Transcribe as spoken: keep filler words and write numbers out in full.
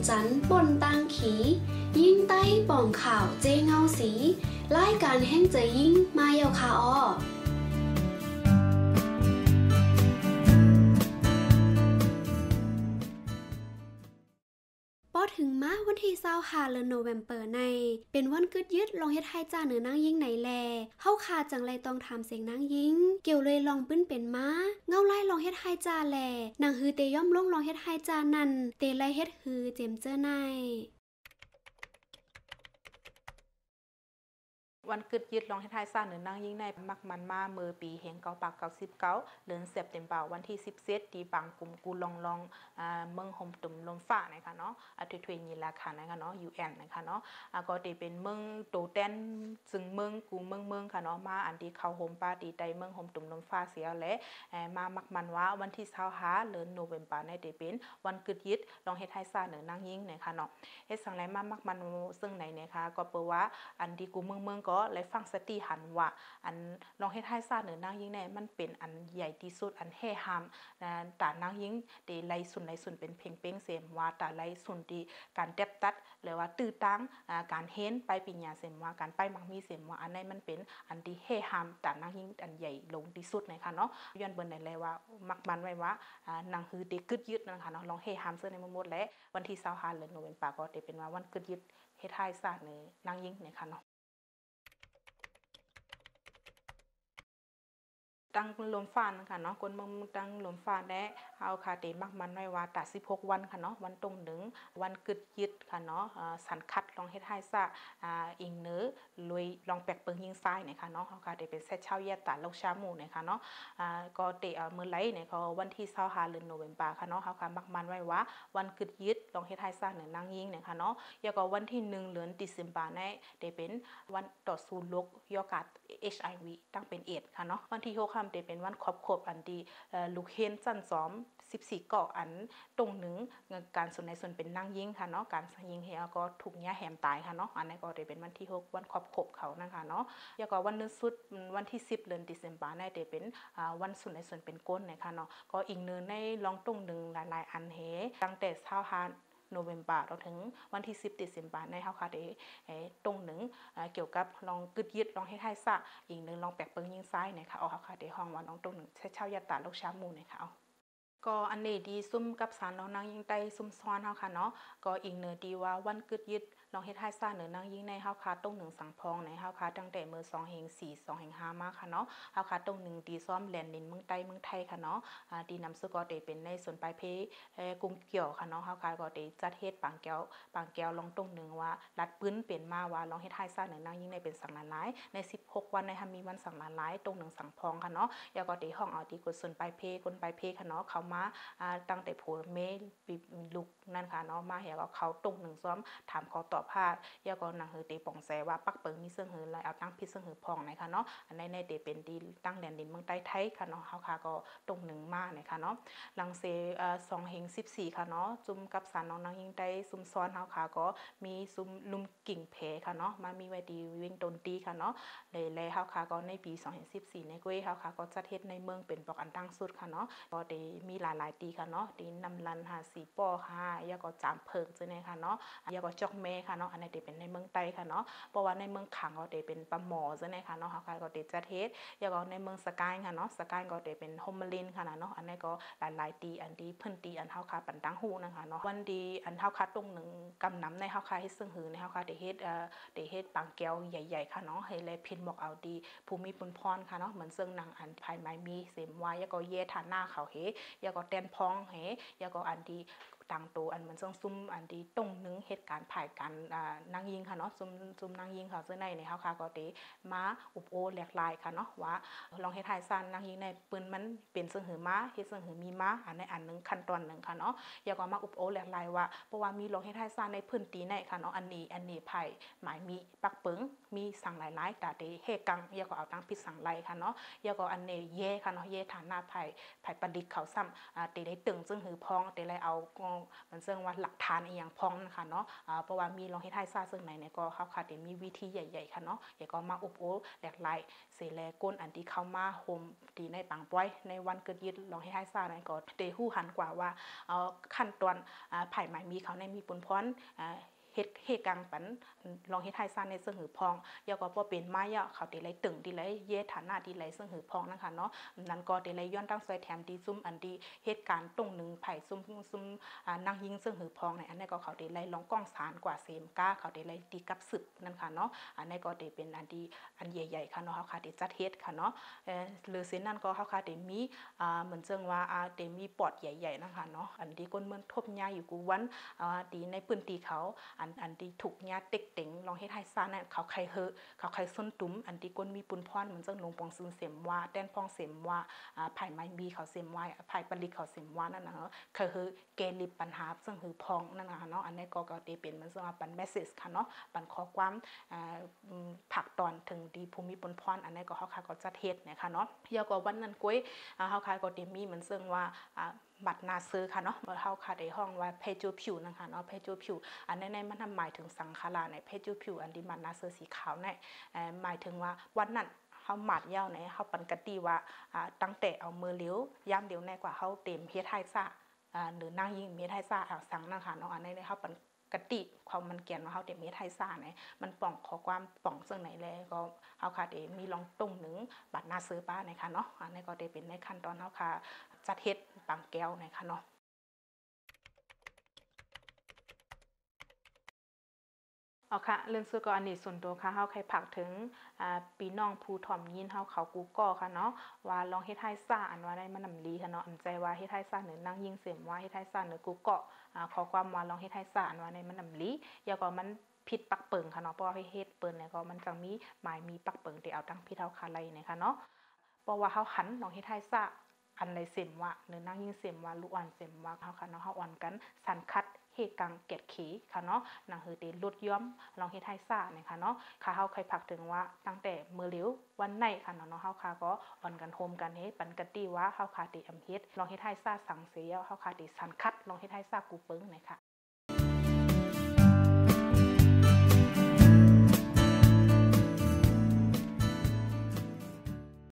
จันบนตังขียิ่งใต้ป่องข่าวเจเงาสีรายการแห่งใจยิ่งมาเยาคาออพอถึงมาวันที่ยี่สิบห้าเดือนโนเวมเบอร์ในเป็นวันกึดยึดลองเฮ็ดให้จ้าเหนือนางยิ่งไหนแลเฮาคาจังไรต้องถามเสียงนางยิ่งเกี่ยวเลยลองปื้นเป็นม้าเงาไล่ลองเฮ็ดให้จ้าแลนางฮือเตย่อมลงลองเฮ็ดให้จ้านั่นเตไล่เฮ็ดฮือเจมเจอในวันกึดยึดลองให้ทายซ่าเหนือนางยิ่งในมักมันมาเมื่อปีเฮงเก้าปากเก้าสิบเก้าเดือนเซปเทมเบอร์วันที่สิบเจ็ดที่ปังกลุ่มกูลองลองเมืองโฮมตุ่มลมฟ้านะคะเนาะอาทิตย์ทเวนีราคานะคะเนาะ ยู เอ็น นะคะเนาะก็จะเป็นเมืองโตเต้นซึ่งเมืองกูเมืองเมืองค่ะเนาะมาอันที่เขาโฮมปาตีไตเมืองโฮมตุ่มลมฟ้าเสียและมามักมันว่าวันที่ยี่สิบห้าเดือนโนเวมเบอร์ในจะเป็นวันกึดยึดลองให้ทายซ่าเหนือนางยิ่งนะคะเนาะเฮ็ดสังไรมามักมันซึ่งไหนนะคะก็เปว่าอันที่กูเมืองเมืองก็เลยฟังสติหันว่าอันลองเฮ็ดให้ซ่าเหนือนางยิ่งในมันเป็นอันใหญ่ที่สุดอันแห่หามตานางยิ่งเดไลสุนไลสุนเป็นเพ่งเป้งเสมว่าตาไลสุนที่การเต็บตัดหรือว่าตื้อตั้งการเห็นไปปิญญาเสมว่าการไปมักมีเสมว่าอันนี้มันเป็นอันที่แห่หามตานางยิ่งอันใหญ่ลงที่สุดนะคะเนาะย้อนเบิ่นได้เลยว่ามักมันไว้ว่านางฮือเดกึดยึดนะคะเนาะลองแห่หามเสื้อในหมดและวันที่ยี่สิบห้าเดือนโนเวมเบอร์ก็ได้เป็นว่าวันกึดยึดเฮ็ดให้ซ่าเหนือนางยิ่งนะคะเนาะตั้งลมฟ้านะคะเนาะคนเมืองตั้งลมฟ้าได้เอาคาเตมักมันไว้ว่าตัดสิบหกวันค่ะเนาะวันตรงหนึ่งวันกึดยึดค่ะเนาะสันคัดลองเฮ็ดให้ซะอ่าอิงเนื้อลุยลองแปลกเปิงยิงซ้ายนะคะเนาะเขาคาเตเป็นเซตเช้าแย่ตาลกชาหมู่นะคะเนาะอ่าก็เตเอามื้อไหลเนี่ยเขาวันที่ยี่สิบห้าเดือนโนเวมเบอร์ค่ะเนาะเขาคามักมันไว้ว่าวันกึดยึดลองเฮ็ดให้ซะเหนือนางยิงนะคะเนาะแล้วก็วันที่หนึ่งเดือนธันวาคมเนี่ยเตเป็นวันต่อสู้โรคยอกาด เอช ไอ วี ตั้งเป็นเอดส์ค่ะเนาะวันที่หกค่ำเตเป็นวันครอบครบอันที่ลูกเห็นจันซ้อมสิบสี่เกาะอันตรงหนึ่งการส่วนในส่วนเป็นนางยิงค่ะเนาะการยิงเฮก็ถูกแย่แหมตายค่ะเนาะอันนี้ก็ได้เป็นวันที่หกวันครอบครบเขานะคะเนาะแล้วก็วันนึงสุดวันที่สิบเดือนธันวาคมได้เป็นวันส่วนในส่วนเป็นก้นนะคะเนาะก็อีกนึงในลองตรงหนึ่งหลายๆอันเฮตั้งแต่เช้าฮานโนเวมเบอร์เราถึงวันที่สิบธันวาคมในเฮาค่ะได้ตรงหนึ่งเกี่ยวกับลองกึดยึดลองให้ให้ซะอีกนึงลองแปลกเปิงยิงซ้ายนะคะเอาเฮาค่ะได้ห้องว่าน้องตรงหนึ่งเช้ายัดตาลูกชาหมู่นะคะเอาก็อันนี้ดีซุ่มกับสารน้องนางยิงไตซุ่มซ้อนเฮาค่ะเนาะก็อีกเนื้อดีว่าวันกึดยึดลองเฮ็ดให้ซ่าเหนือนางยิงในเฮาค่ะตรงหนึ่งสังพองในเฮาค่ะตั้งแต่มื้อสองแห่งสี่ สองแห่งห้ามาค่ะเนาะเฮาค่ะตรงหนึ่งดีซ้อมแลนดินเมืองใต้เมืองไทยค่ะเนาะอ่าดีนำสุก็ได้เป็นในส่วนปลายเพเอ่อกรุงเกี่ยวค่ะเนาะเฮาค่ะก็ได้จัดเฮ็ดปางแก้วปางแก้วลองตรงหนึ่งว่ารัดปื้นเป็นมาว่าลองเฮ็ดให้ซ่าเหนือนางยิงในเป็นสังหลายในสิบหกวันในมีวันสังหลายตรงหนึ่งสังพองค่ะเนาะแล้วก็ได้ห้องเอาที่กดส่วนปลายเพคนปลายเพค่ะเนาะเขามาอ่าตั้งแต่โผเมปีลุกนั่นค่ะเนาะมาเฮาก็เขาตรงหนึ่งซ้อมถามเขาตอบพาดแล้วก็นางฮือเตป่องแสว่าปักเปิงมีเสื่องหือแล้วเอาตั้งพิษเสื่องหือพองนะคะเนาะอันในในเตเป็นดีตั้งแดนดินเมืองใต้ไทยค่ะเนาะเฮาค่ะก็ตรงหนึ่งมานะคะเนาะหลังเซเอ่อสองเฮงสิบสี่ค่ะเนาะจุ่มกับสารน้องนางยิงได้ซุ่มซ้อนเฮาค่ะก็มีซุ่มลุมกิ่งแผค่ะเนาะมามีไว้ดีวิ่งตนตีค่ะเนาะเลยแล้วเฮาค่ะก็ในปีสองเฮงสิบสี่ในก้วยเฮาค่ะก็จัดเฮ็ดในเมืองเป็นปอกอันตั้งสุดค่ะเนาะก็ได้มีหลายๆตีค่ะเนาะตีนำลันหาสีป้อค่ะแล้วก็จามเพิงจังได๋ค่ะเนาะแล้วก็จอกแม่ค่ะเนาะอันนี้เป็นในเมืองใต้ค่ะเนาะเพราะว่าในเมืองขังก็ได้เป็นปลาหมอจังได๋ค่ะเนาะเฮาก็ได้จัดเฮ็ดแล้วก็ในเมืองสกายค่ะเนาะสกายก็ได้เป็นโฮมลินค่ะเนาะอันนี้ก็หลายๆตีอันที่เพิ่นตีอันเฮาค่ะปันตังฮู้นะคะเนาะวันดีอันเฮาค่ะตรงหนึ่งกำนำในเฮาค่ะเฮ็ดซึ่งหือในเฮาค่ะได้เฮ็ดเอ่อได้เฮ็ดปางแก้วใหญ่ๆค่ะเนาะให้แลพินบอกเอาดีภูมิปุนพรค่ะเนาะเหมือนซึ่งนางอันภายไม้มีเสมวายแล้วก็เยฐานหน้าเขาเฮแล้วก็แตนพองเฮแล้วก็อันที่ต่างตัวอันเหมือนซึ่งซุ่มอันที่ตรงนึงเหตุการณ์ภายกันอ่านางยิงค่ะเนาะซุ่มซุ่มนางยิงค่ะซึ่งในในเฮาค่ะก็ได้มาอุปโอแหลกลายค่ะเนาะว่าลองเฮ็ดให้ซ่านนางยิงในปืนมันเป็นซึ่งหือมาเฮ็ดซึ่งหือมีมาอันในอันนึงขั้นตอนนึงค่ะเนาะแล้วก็มาอุปโอแหลกลายว่าเพราะว่ามีลองเฮ็ดให้ซ่านในพื้นที่ในค่ะเนาะอันนี้อันนี้ภายหมายมีปักเปิงมีสั่งหลายๆแต่ได้เฮกังแล้วก็เอาตั้งผิดสั่งไลค่ะเนาะแล้วก็อันนี้เย่ค่ะเนาะเย่ฐานหน้าภายภายประดิษฐ์เขาซ้ำอ่าติได้ตึงซึ่งหือพองติเลยเอามันซึ่งว่าหลักฐานอีหยังพ้องนะคะเนาะอ่าเพราะว่ามีลองเฮ็ดให้ทราบซึ่งไหนเนี่ยก็เฮาค่ะได้มีวิธีใหญ่ๆค่ะเนาะแล้วก็มาอบโอ้แหลกหลายเสแลก้นอันที่เข้ามาโฮมที่ในปังป้อยในวันเกิดยึดลองเฮ็ดให้ทราบนั่นก็ได้ฮู้หันกว่าว่าเอ่อขั้นตอนอ่าไผหมายมีเขาในมีปนพรอ่าเฮ็ดเฮ็ดกังปันลองเฮ็ดให้ซ่าในซึ่งหือพองยาก็บ่เป็นไม้ยาเขาติไลตึงติไลเยฐานะติไลซึ่งหือพองนะคะเนาะนั้นก็ติไลย้อนตั้งซอยแถมที่ซุ่มอันที่เหตุการณ์ตรงนึงไผซุ่มซุ่มอ่านางยิงซึ่งหือพองในอันนี้ก็เขาติไลลองก้องสารกว่าเซมก้าเขาติไลตีกับศึกนั่นค่ะเนาะอันนี้ก็ติเป็นอันที่อันใหญ่ๆค่ะเนาะเฮาค่ะติจัดเฮ็ดค่ะเนาะเอ่อหรือสินั้นก็เฮาค่ะติมีอ่าเหมือนจังว่าอ่าติมีปอดใหญ่ๆนะคะเนาะอันที่ก้นเมืองทบยาอยู่กูวันอ่าตีในพื้นที่เขาอันอันที่ถูกยาเต็กเต็งลองเฮ็ดให้ซ่านั่นเขาใครเฮอเขาใครส้นตุ้มอันที่ก้นมีปุนพรเหมือนจังลงปองซึงเสมว่าแต้นพองเสมว่าอ่าไผ่ไม้มีเขาเสมว่าไผ่ปลิกเขาเสมว่านั่นน่ะเนาะคือคือเกลิบปัญหาซึ่งหือพองนั่นน่ะเนาะอันนี้ก็ก็เป็นมันซึ่งว่าปันเมสเสจค่ะเนาะปันข้อความอ่าผักตอนถึงดีภูมิปุนพรอันนี้ก็เฮาค่ะก็จัดเฮ็ดนะคะเนาะยาก็วันนั้นก้อยอ่าเฮาค่ะก็ได้มีเหมือนซึ่งว่าอ่าบัตรนาซื้อค่ะเนาะเฮาค่ะได้ห้องว่าเพจูผิวนะคะเนาะเพจูผิวอันในๆมันหมายถึงสังขารในเพจูผิวอันที่มันนาซื้อสีขาวในหมายถึงว่าวันนั้นเฮาหมัดยาวในเฮาปันกะติว่าอ่าตั้งแต่เอามือเลี้ยวย่ำเดียวในกว่าเฮาเต็มเฮ็ดให้ซะอ่าหรือนางยิงเฮ็ดให้ซะเอาสังนะคะเนาะอันนี้เฮาปันกะติความมันเกียนว่าเฮาเต็มเฮ็ดให้ซะในมันป่องขอความป่องซึ่งไหนแลก็เฮาค่ะได้มีลองตรงหนึ่งบัตรนาซื้อป้านะคะเนาะอันนี้ก็ได้เป็นในขั้นตอนเฮาค่ะจัดเฮ็ดปังแก้วนะคะเนาะเอาค่ะเรื่องซื้อก็อันนี้ส่วนตัวค่ะเฮาใครผักถึงอ่าปีน้องผู้ถ่อมยินเฮาเขากูก่อค่ะเนาะว่าลองเฮ็ดให้ซ่าอันว่าได้มันนำลีค่ะเนาะอันใจว่าเฮ็ดให้ซ่าเหนือนางยิงเสียมว่าเฮ็ดให้ซ่าเหนือกูเกาะอ่าขอความว่าลองเฮ็ดให้ซ่าอันว่าได้มันนำลีอย่าก็มันผิดปักเปิงค่ะเนาะเพราะว่าเฮ็ดเปิ้นเนี่ยก็มันจังมีหมายมีปักเปิงที่เอาตั้งผิดเฮาคาไลเนี่ยค่ะเนาะเพราะว่าเฮาหันลองเฮ็ดให้ซ่าอันใดเสียมว่าเหนือนางยิงเสียมว่าลูกอ่อนเสียมว่าเฮาค่ะเนาะเฮาอ่อนกันสันคัดเฮกังเกตขีค่ะเนาะหนังหือเตลดย้อมลองเฮ็ดให้ซ่าเนี่ยค่ะเนาะค่ะเฮาเคยพักถึงว่าตั้งแต่มื้อเหลียววันไหนค่ะเนาะเฮาค่ะก็อ่อนกันโฮมกันเฮ็ดปันกะติว่าเฮาค่ะติอำเฮ็ดลองเฮ็ดให้ซ่าสังเสียเฮาค่ะติสันคัดลองเฮ็ดให้ซ่ากูเปิงเนี่ยค่ะ